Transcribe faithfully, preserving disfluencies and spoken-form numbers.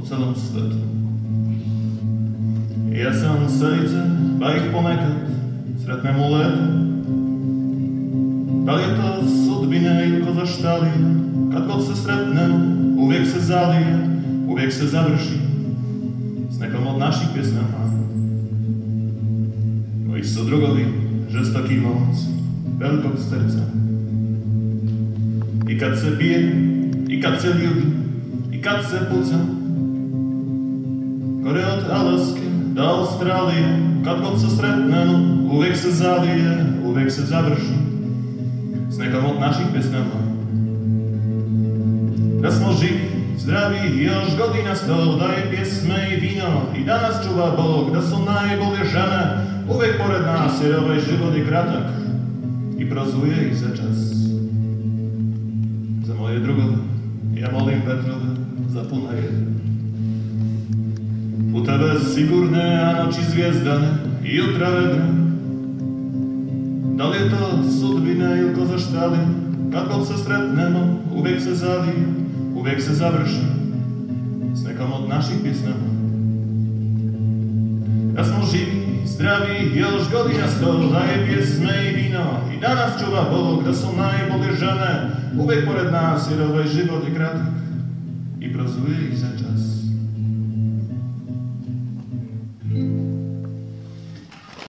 po celom svetu. Ja sam sejce, pa ih ponekad sretnem u letu. Da li je to sudbine ili ko zaštalije, kad god se sretnem, uvijek se zalije, uvijek se završi s nekom od naših pjesnama. Moji su drugovi, žestoki momci, velikog srca. I kad se bije, i kad se ljubi, i kad se puca, gore od Alaske do Australije, kad god se sretnemo, uvijek se zalije, uvijek se završi s nekom od naših pjesnama. Da smo živi, zdravi i još godina sto, da je pjesme i vino i da nas čuva Bog, da su najbolje žene uvijek pored nas, jer ovaj život je kratak i prozuje ih za čas. Za moje drugove ja molim vetrove za punaje. U tebe sigurne, a noći zvijezdane i jutra vedra. Da li je to sudbina ili ko zaštali, kad god se sretnemo, uvijek se zalije, uvijek se završi s nekom od naših pjesnama. Da smo živi, zdravi, još godina sto, da je pjesme i vino i da nas čuva Bog, da su najbolje žene uvijek pored nas, jer ovaj život je kratak i prozuje ih za čas.